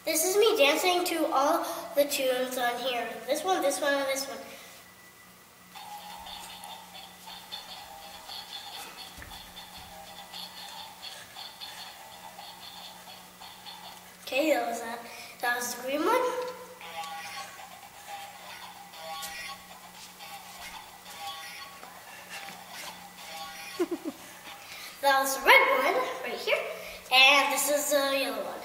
This is me dancing to all the tunes on here. This one, and this one. Okay, that was that. That was the green one. That was the red one right here. And this is the yellow one.